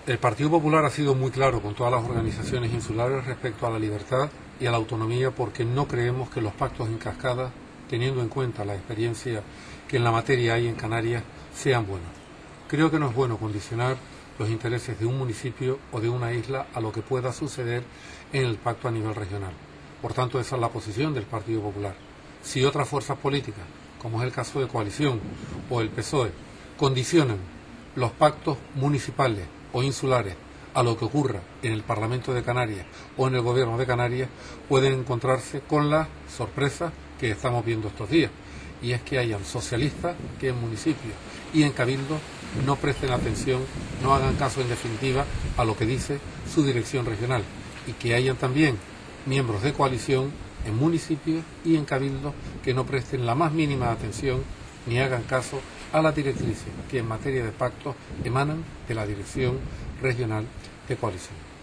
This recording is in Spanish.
El Partido Popular ha sido muy claro con todas las organizaciones insulares respecto a la libertad y a la autonomía, porque no creemos que los pactos en cascada, teniendo en cuenta la experiencia que en la materia hay en Canarias, sean buenos. Creo que no es bueno condicionar los intereses de un municipio o de una isla a lo que pueda suceder en el pacto a nivel regional. Por tanto, esa es la posición del Partido Popular. Si otras fuerzas políticas, como es el caso de Coalición o el PSOE, condicionan los pactos municipales o insulares a lo que ocurra en el Parlamento de Canarias o en el Gobierno de Canarias, pueden encontrarse con las sorpresas que estamos viendo estos días, y es que hayan socialistas que en municipios y en cabildos no presten atención, no hagan caso en definitiva a lo que dice su dirección regional, y que hayan también miembros de coalición en municipios y en cabildos que no presten la más mínima atención ni hagan caso a las directrices que en materia de pactos emanan de la Dirección Regional de Coalición.